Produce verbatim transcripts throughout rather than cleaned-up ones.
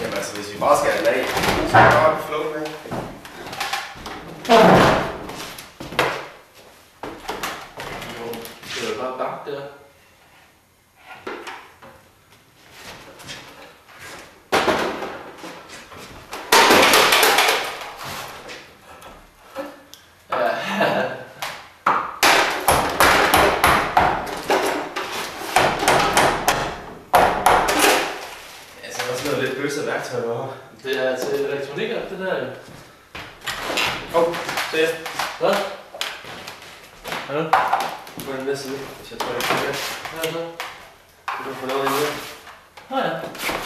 Jamen altså, hvis vi bare skal have den af, så skal vi bare flå med. Jo, det er jo bare bagt der. Lidt bøsse værktøj derovre. Det er til elektronik, det der. Kom, oh, se her. Hvad? Hallo? På den næste side, hvis jeg tror, jeg kan det. Hvad er det så? Du kan få noget i det. Nå ja.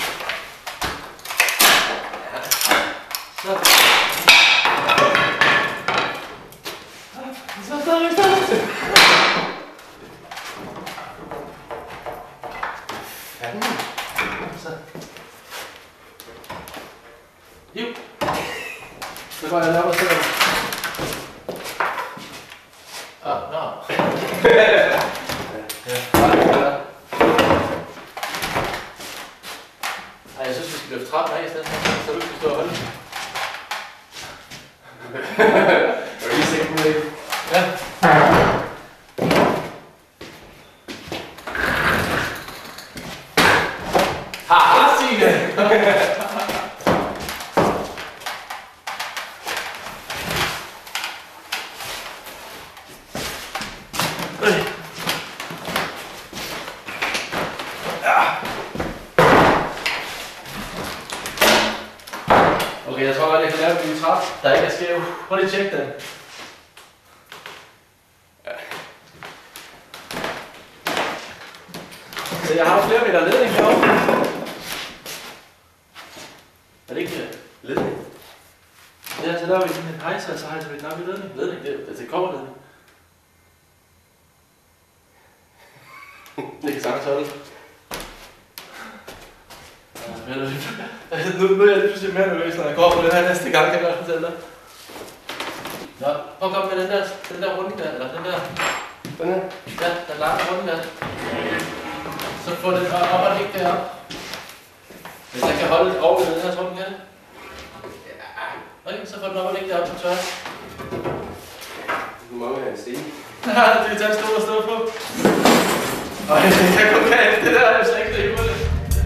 Ja. Så. Så stadig, stadig. Fanden. Så. Jo. Så går jeg lige op og sætter mig. Ah, nå. Ja, bare det der. Ej, jeg synes, vi skal løfte trappen af i stedet, så du skal stå og holde. Jeg vil lige se den lidt. Ja. Haha, Signe! Okay, jeg tror godt, jeg kan lave en ny trap, der ikke er skæv. Prøv lige at tjekke den. Ja. Så jeg har flere meter ledning herovre. Er det ikke Ledning? Ja, så laver vi sådan en hejser, og så hejser vi den op i ledning. Ledning, det er til kobberledning. Det kan sagtens holde. Nu, nu er jeg lige pludselig mere nervøs, når jeg går på den her næste gang, kan jeg godt fortælle dig. Nå, prøv at komme med den der, den der runde der, eller den der. Den her? Ja, den lange runde der. Så få den op og ligge deroppe. Hvis jeg kan holde over den her, tror du den kan? Ja. Okay, så få den op og ligge deroppe på tørre. Du må jo have en sten. Ja, det er tage en stol at stå på. Øj, det kan gå galt, det der er jo slet ikke det hurtigt.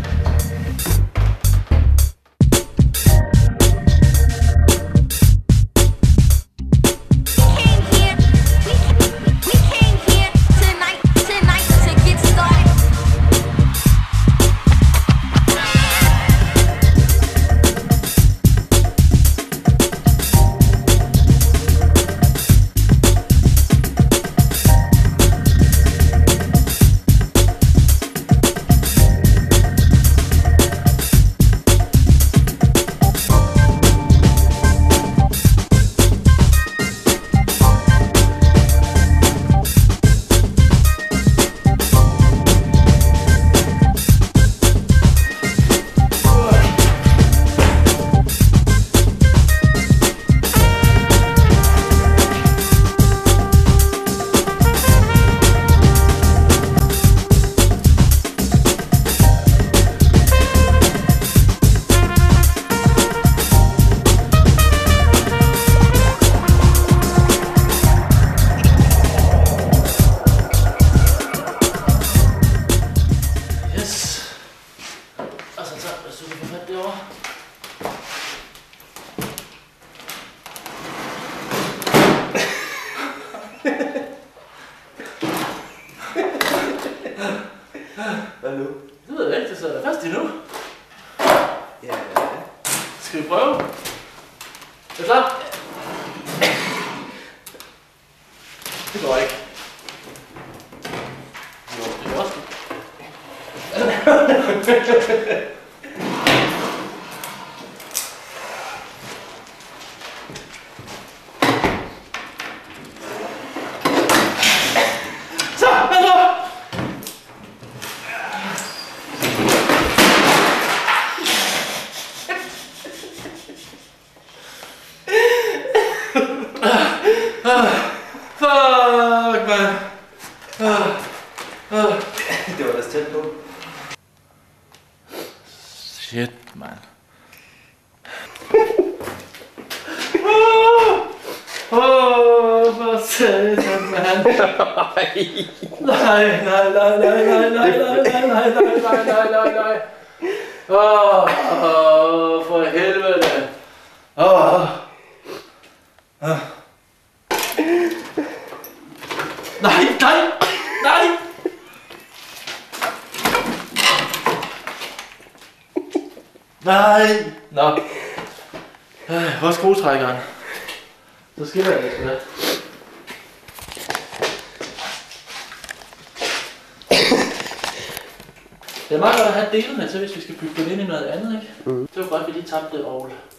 Hvad nu? Det ved jeg ikke, det sidder fast endnu. Ja. Skal vi prøve? Er du klar? Det går ikke. Jo, det går også. Fuck, man. Det var da tæt på. Shit, man. satan, mand. Nej, nej, nej, nej, nej, nej, nej, nej, nej, nej, nej, nej, nej. Åh, åh, for helvede. Åh. Åh. Nej, nej, nej. Nej. Nå. Øh, hvor er skruetrækkeren? Så skiller jeg det sgu da. Det er meget godt at have delene til, hvis vi skal bygge den ind i noget andet, ikke? Mm. Det var godt, vi lige tabte det orgel.